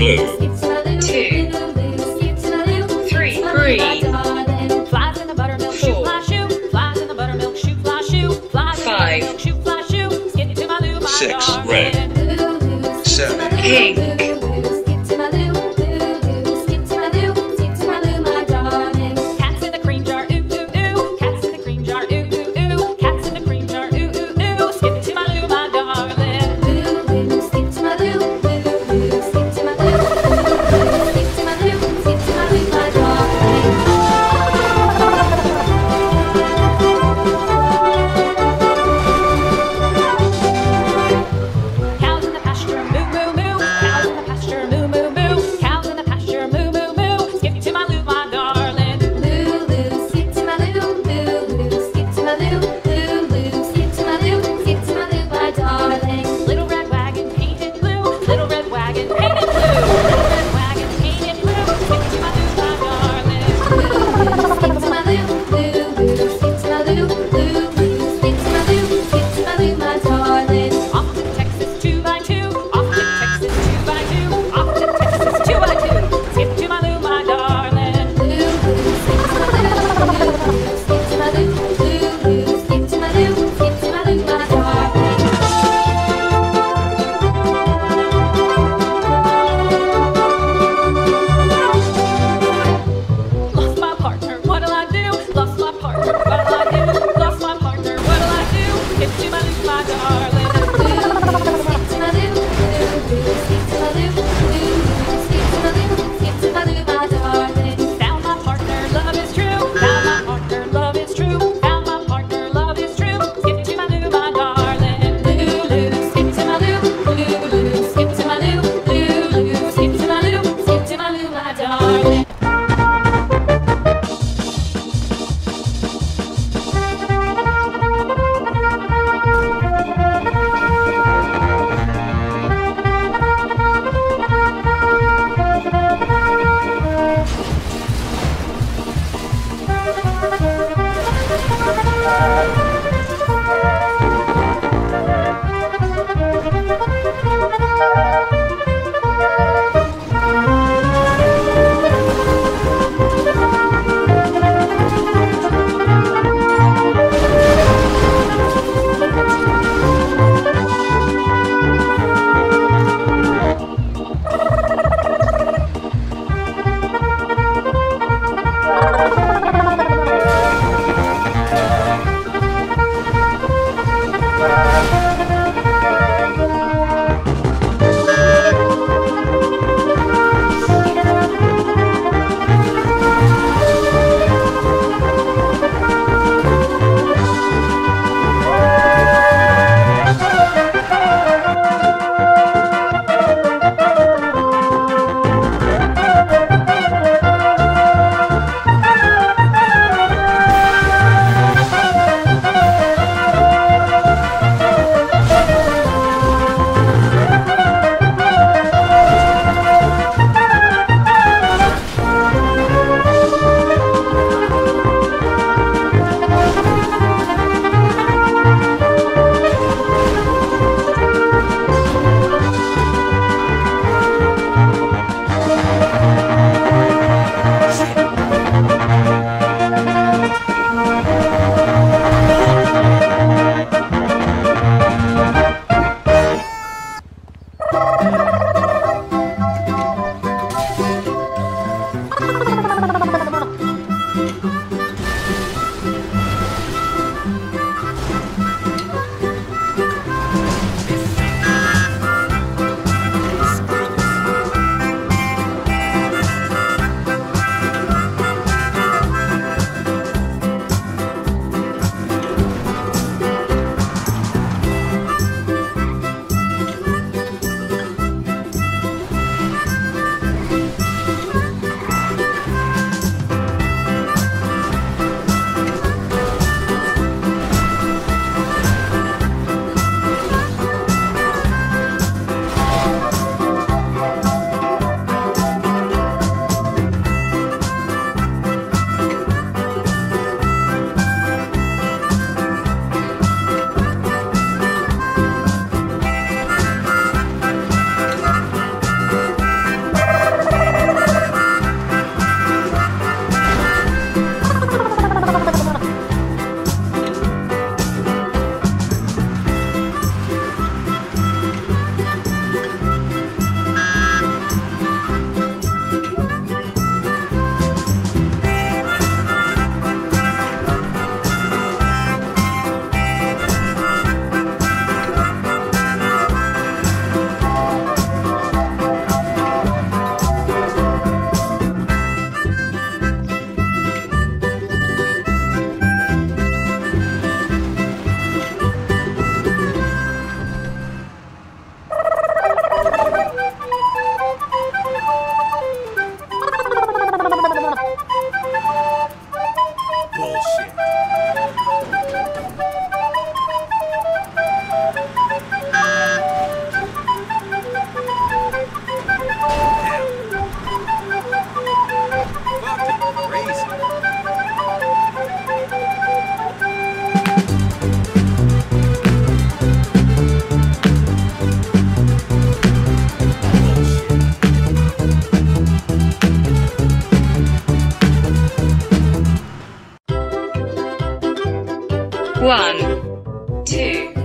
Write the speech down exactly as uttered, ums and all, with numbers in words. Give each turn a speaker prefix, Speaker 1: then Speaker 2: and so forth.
Speaker 1: blue.
Speaker 2: two, three,
Speaker 1: Three.
Speaker 3: Flies in the buttermilk shoe,
Speaker 1: Four.
Speaker 3: fly shoe. Flies in the buttermilk shoe, fly shoe. Flies in the
Speaker 1: Five.
Speaker 3: buttermilk shoe, fly shoe. Skip to my loo, my
Speaker 4: Six,
Speaker 3: darling.
Speaker 4: red. Seven,
Speaker 1: Pink.
Speaker 3: Cats in the cream jar, ooh ooh ooh. Cats in the cream jar, ooh ooh ooh. Cats in the cream jar, ooh ooh ooh. Skip it to my loo, my darling. Cows in the pasture, moo moo moo. Cows in the pasture, moo moo moo. Cows in the pasture, moo moo moo. Skip it to my loo, my darling. Little red wagon painted blue. Little red wagon painted blue. Little red wagon painted blue. Skip to my loo, my darling. Off to Texas two by two. Off to Texas two by two. Off to Texas two by two. Skip to my loo, my darling. Lost my partner, what'll I do? Lost my partner, what'll I do? Lost my partner, what'll I do? Skip to my loo, my darling. Found my partner, love is true. Found my partner, love is true. Found my partner, love is true. Skip to my loo, my darling. Loo loo, skip to my loo. Loo loo, skip to my loo. Loo loo, skip to my loo. Skip to my loo, my darling.
Speaker 2: two,